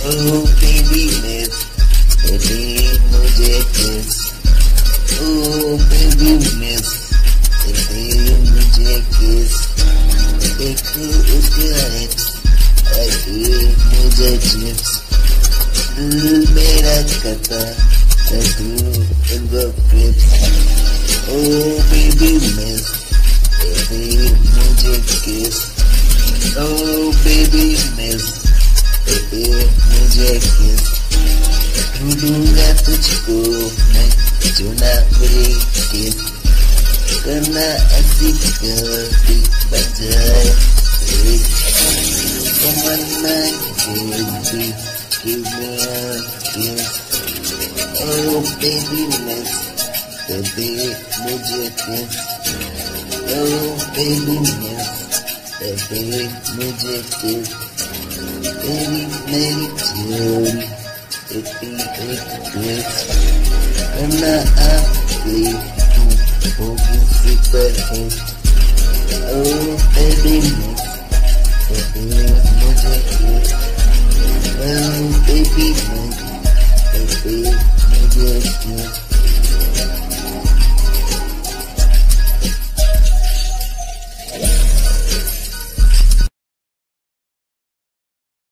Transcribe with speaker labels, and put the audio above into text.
Speaker 1: Oh baby miss, दे मुझे kiss. Oh baby miss, दे मुझे किस। देखो उसके lips, दे मुझे chips। दिल मेरा करता tattoo in the grips। Oh baby miss, दे मुझे किस। Oh baby miss, दे मुझे किस। ढूंढूंगा तुझको मैं चुना मेरी किस। करना ऐसी कभी बजाए तमन्ना baby give me a kiss। Oh baby miss, दे मुझे किस। Oh baby miss, दे मुझे किस। तेरी मेरी थ्योरी एक ग्लिच। करना आपकी होगी super hit. Oh baby miss, दे मुझे किस। Oh baby miss, दे